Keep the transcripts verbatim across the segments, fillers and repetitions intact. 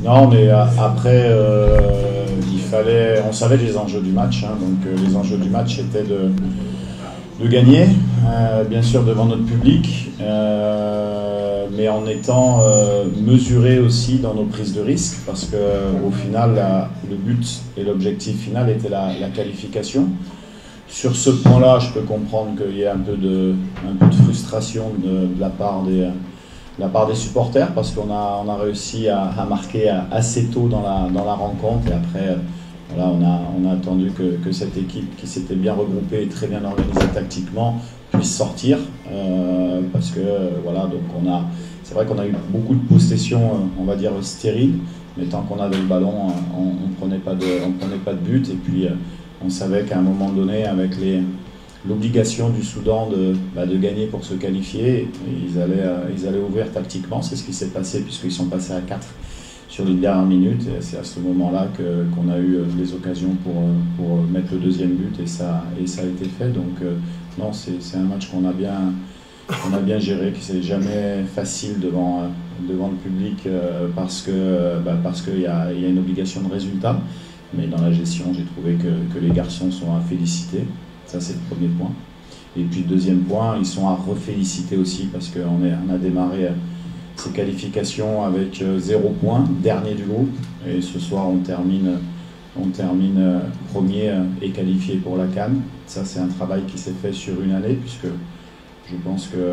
Non, mais euh, après, euh, il fallait, on savait les enjeux du match, hein, donc euh, les enjeux du match étaient de, de gagner, euh, bien sûr devant notre public, euh, mais en étant euh, mesuré aussi dans nos prises de risque, parce que au final, la, le but et l'objectif final était la, la qualification. Sur ce point-là, je peux comprendre qu'il y ait un peu de, un peu de frustration de, de la part des de la part des supporters, parce qu'on a, on a réussi à, à marquer assez tôt dans la, dans la rencontre, et après voilà, on, a, on a attendu que, que cette équipe qui s'était bien regroupée et très bien organisée tactiquement puisse sortir, euh, parce que voilà, donc on a, c'est vrai qu'on a eu beaucoup de possessions, on va dire stériles, mais tant qu'on avait le ballon, on ne prenait pas de, on prenait pas de but, et puis on savait qu'à un moment donné, avec les l'obligation du Soudan de, bah, de gagner pour se qualifier, ils allaient, euh, ils allaient ouvrir tactiquement. C'est ce qui s'est passé, puisqu'ils sont passés à quatre sur les dernières minutes, et c'est à ce moment-là que, qu'on a eu les occasions pour, pour mettre le deuxième but, et ça, et ça a été fait. Donc euh, non, c'est, c'est un match qu'on a bien, qu'on a bien géré, qui c'est jamais facile devant, devant le public, euh, parce que, bah, parce qu'il y a, y a une obligation de résultat, mais dans la gestion, j'ai trouvé que, que les garçons sont à féliciter. Ça, c'est le premier point. Et puis, deuxième point, ils sont à reféliciter aussi, parce qu'on on a démarré ces qualifications avec zéro point, dernier du groupe. Et ce soir, on termine, on termine premier et qualifié pour la CAN. Ça, c'est un travail qui s'est fait sur une année, puisque je pense que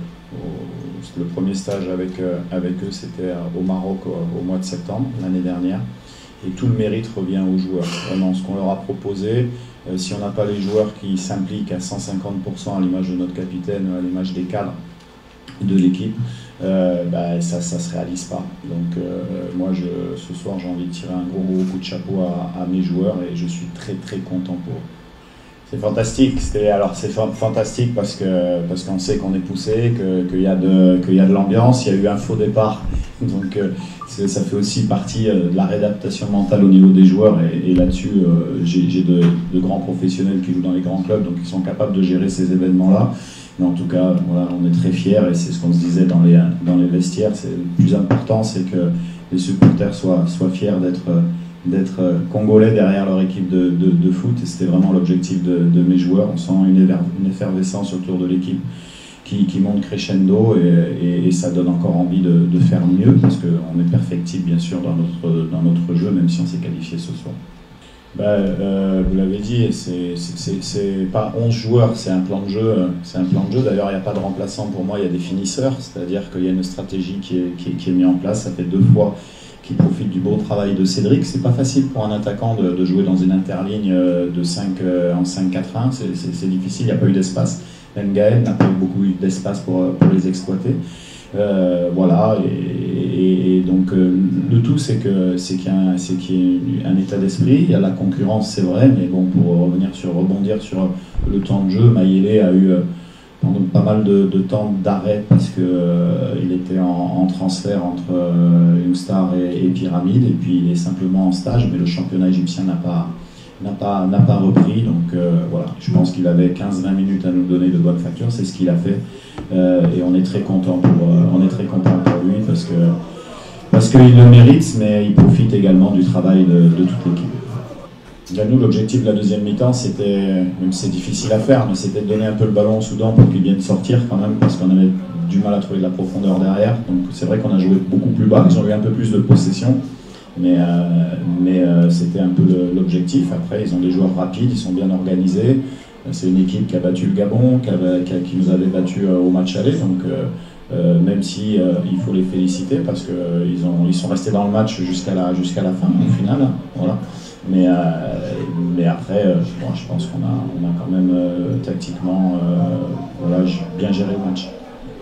le premier stage avec, avec eux, c'était au Maroc au mois de septembre, l'année dernière. Et tout le mérite revient aux joueurs. Vraiment, ce qu'on leur a proposé, euh, si on n'a pas les joueurs qui s'impliquent à cent cinquante pour cent à l'image de notre capitaine, à l'image des cadres de l'équipe, euh, bah, ça ne se réalise pas. Donc euh, moi, je, ce soir, j'ai envie de tirer un gros, gros coup de chapeau à, à mes joueurs, et je suis très très content pour eux. C'est fantastique. C'est, alors c'est fantastique parce que parce qu'on sait qu'on est poussé, que qu'il y a de qu'il y a de l'ambiance. Il y a eu un faux départ, donc euh, ça fait aussi partie euh, de la réadaptation mentale au niveau des joueurs. Et, et là-dessus, euh, j'ai, j'ai de, de grands professionnels qui jouent dans les grands clubs, donc ils sont capables de gérer ces événements-là. Mais en tout cas, voilà, on est très fiers, et c'est ce qu'on se disait dans les dans les vestiaires. C'est le plus important, c'est que les supporters soient soient fiers d'être d'être congolais derrière leur équipe de, de, de foot, et c'était vraiment l'objectif de, de mes joueurs. On sent une, une effervescence autour de l'équipe qui, qui monte crescendo, et, et, et ça donne encore envie de, de faire mieux, parce qu'on est perfectible bien sûr dans notre, dans notre jeu, même si on s'est qualifié ce soir. Ben, euh, vous l'avez dit, c'est, c'est, c'est pas onze joueurs, c'est un plan de jeu. C'est un plan de jeu. D'ailleurs, il n'y a pas de remplaçant pour moi, il y a des finisseurs, c'est-à-dire qu'il y a une stratégie qui est, qui est, qui est mise en place. Ça fait deux fois qui profite du bon travail de Cédric. C'est pas facile pour un attaquant de, de jouer dans une interligne de cinq, en cinq quatre un, c'est, c'est, c'est difficile, il n'y a pas eu d'espace. Même Gaël n'a pas eu beaucoup d'espace pour, pour les exploiter. Euh, voilà, et, et, et donc euh, le tout, c'est, que, c'est, qu'il y a un, c'est qu'il y a un état d'esprit. Il y a la concurrence, c'est vrai, mais bon, pour revenir sur, rebondir sur le temps de jeu, Mayele a eu pendant pas mal de, de temps d'arrêt, parce qu'il euh, était en, en transfert entre euh, Youngstar et, et Pyramide, et puis il est simplement en stage, mais le championnat égyptien n'a pas, n'a pas, n'a pas repris, donc euh, voilà, je pense qu'il avait quinze vingt minutes à nous donner de bonne facture, c'est ce qu'il a fait, euh, et on est très content pour, euh, on est très content pour lui, parce que parce qu'il le mérite, mais il profite également du travail de, de toute l'équipe. Là, nous, l'objectif de la deuxième mi-temps, c'était, même si c'est difficile à faire, mais c'était de donner un peu le ballon au Soudan pour qu'il vienne sortir quand même, parce qu'on avait du mal à trouver de la profondeur derrière. Donc c'est vrai qu'on a joué beaucoup plus bas, ils ont eu un peu plus de possession, mais, euh, mais euh, c'était un peu le, l'objectif. Après, ils ont des joueurs rapides, ils sont bien organisés. C'est une équipe qui a battu le Gabon, qui, avait, qui, a, qui nous avait battu au match aller, donc euh, euh, même si euh, il faut les féliciter, parce qu'ils euh, ont, ils sont restés dans le match jusqu'à la, jusqu'à la fin, au final. Voilà. Mais, euh, mais après, euh, bon, je pense qu'on a, on a quand même euh, tactiquement euh, voilà, bien géré le match.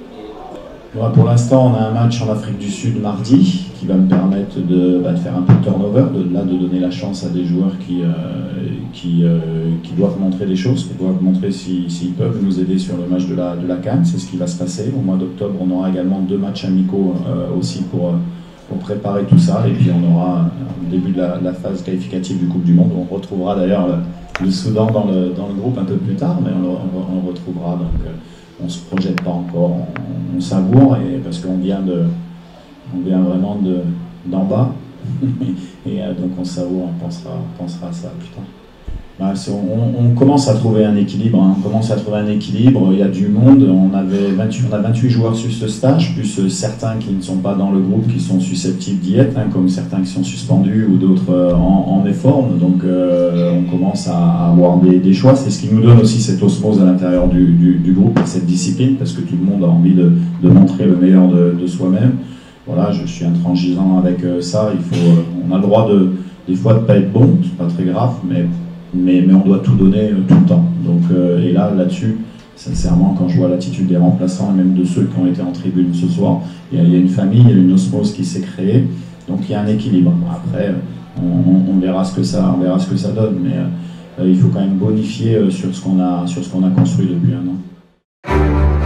Bon, pour l'instant, on a un match en Afrique du Sud mardi qui va me permettre de, bah, de faire un peu de turnover, de, là, de donner la chance à des joueurs qui, euh, qui, euh, qui doivent montrer des choses, qui doivent montrer s'ils si, si peuvent nous aider sur le match de la, de la CAN. C'est ce qui va se passer. Au mois d'octobre, on aura également deux matchs amicaux euh, aussi pour. pour préparer tout ça, et puis on aura au début de la, la phase qualificative du Coupe du Monde. On retrouvera d'ailleurs le, le Soudan dans le, dans le groupe un peu plus tard, mais on, on, on le retrouvera, donc on ne se projette pas encore, on, on savoure, et parce qu'on vient, de, on vient vraiment de, d'en bas, Et euh, donc on savoure, on pensera, on pensera à ça plus tard. Bah, on, on commence à trouver un équilibre, hein. on commence à trouver un équilibre, il y a du monde, on, avait vingt-huit, on a vingt-huit joueurs sur ce stage, plus euh, certains qui ne sont pas dans le groupe, qui sont susceptibles d'y être, hein, comme certains qui sont suspendus ou d'autres euh, en, en méforme, donc euh, on commence à, à avoir des, des choix, c'est ce qui nous donne aussi cette osmose à l'intérieur du, du, du groupe, cette discipline, parce que tout le monde a envie de, de montrer le meilleur de, de soi-même. Voilà, je suis intransigeant avec euh, ça, il faut, euh, on a le droit de, des fois de ne pas être bon, c'est pas très grave, mais Mais, mais on doit tout donner euh, tout le temps. Donc, euh, et là, là-dessus, sincèrement, quand je vois l'attitude des remplaçants et même de ceux qui ont été en tribune ce soir, il y a, il y a une famille, il y a une osmose qui s'est créée. Donc il y a un équilibre. Après, on, on, verra, ce que ça, on verra ce que ça donne, mais euh, il faut quand même bonifier euh, sur ce qu'on a, sur ce qu'on a construit depuis un an.